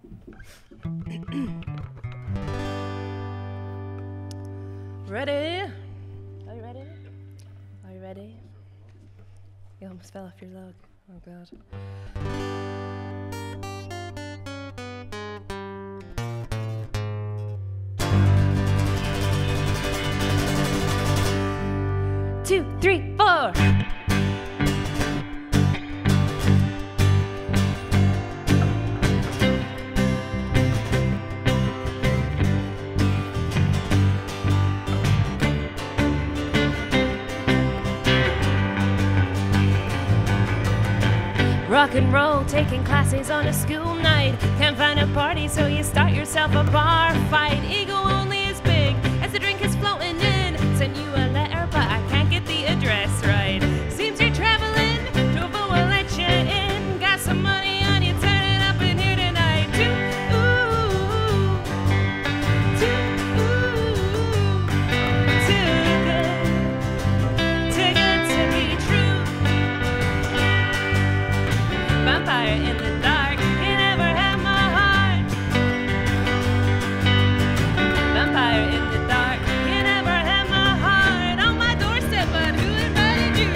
Ready? Are you ready? Are you ready? You almost fell off your log. Oh God. Two, three, four. Rock and roll, taking classes on a school night. Can't find a party, so you start yourself a bar fight. Ego only is big as the drink is floating in. Send you a letter, but I can't get the address right. Seems you're traveling, Trovo will let you in. Got some money on you, turn it up in here tonight. Too good to be true. Vampire in the dark, you never had my heart. Vampire in the dark, you never had my heart. On my doorstep, but who invited you?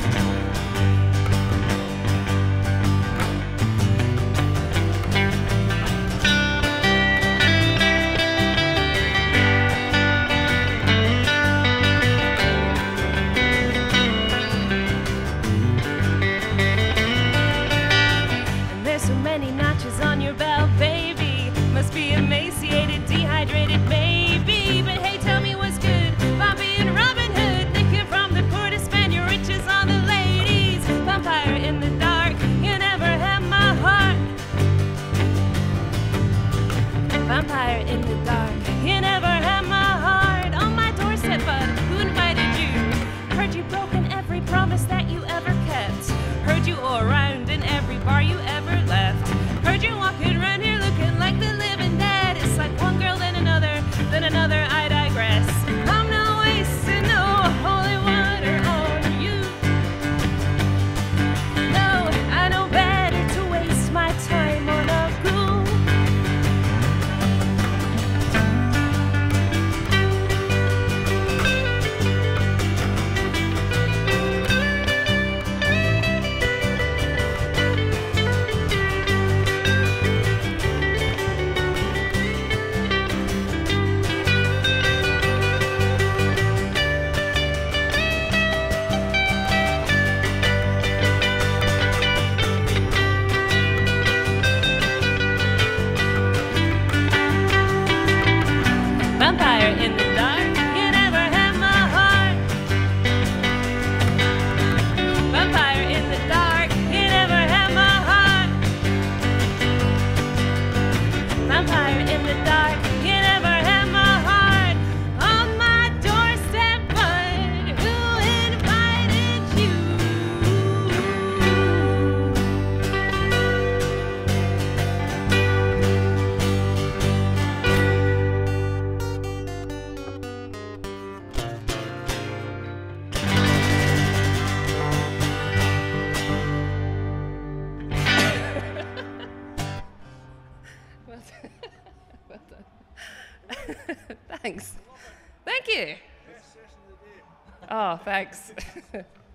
There's so many notches on your belt, baby. Must be emaciated, dehydrated, maybe. But hey, tell me what's good about being Robin Hood, nicking from the poor to spend your riches on the ladies. Vampire in the dark, you never had my heart. Vampire in the dark, you never had my heart. On my doorstep, bud, who invited you? Heard you broken every promise that you ever kept. Heard you all around in every bar you ever left. Heard you walking around here looking like the living dead. It's like one girl, then another, I digress. I'm not wasting no holy water on you. No, I know better to waste my time on a ghoul. Vampire in the dark, you never had my heart. Vampire in the dark, you never had my heart. Vampire in the dark, you never had my heart. On my doorstep, but who invited you? Well done. Well done. Thanks. Thank you. Oh, thanks.